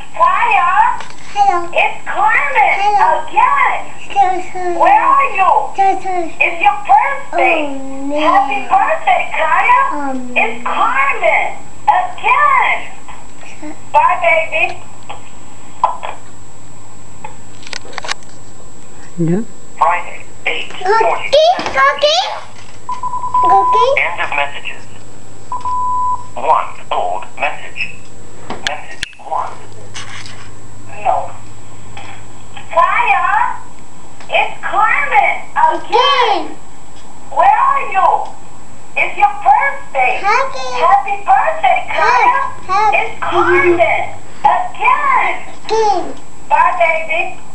Kaiah, Hello. it's Carmen Hello. again. Where are you? It's your birthday. Oh, no. Happy birthday, Kaiah. It's Carmen again. Bye, baby. No. Friday, 8:40. Cookie? End of messages. 1. Old message. Message 1. No. Kaiah, it's Carmen again. Where are you? It's your birthday. Happy birthday, Kaiah. It's Carmen again. Bye, baby.